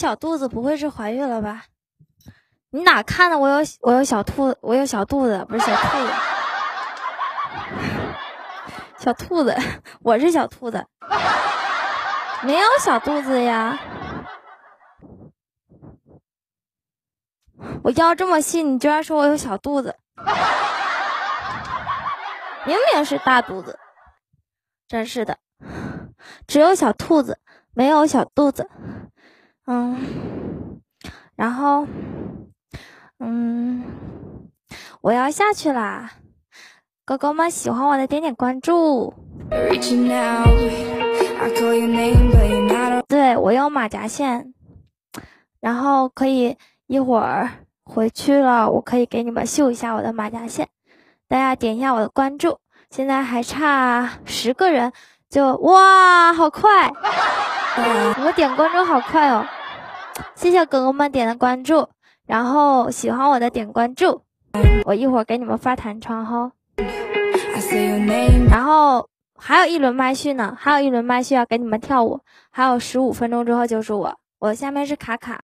小肚子，不会是怀孕了吧？你哪看的？我有小兔，我有小肚子，不是小兔子，小兔子，我是小兔子，没有小肚子呀。我腰这么细，你居然说我有小肚子，明明是大肚子，真是的，只有小兔子，没有小肚子。然后我要下去啦，哥哥们喜欢我的点点关注。对，我有马甲线，然后可以一会儿回去了，我可以给你们秀一下我的马甲线，大家点一下我的关注。现在还差10个人，就哇，好快！你们点关注好快哦，谢谢哥哥们点的关注，然后喜欢我的点关注，我一会儿给你们发弹窗哈。然后还有一轮麦序呢，还有一轮麦序要给你们跳舞，还有15分钟之后就是我下面是卡卡。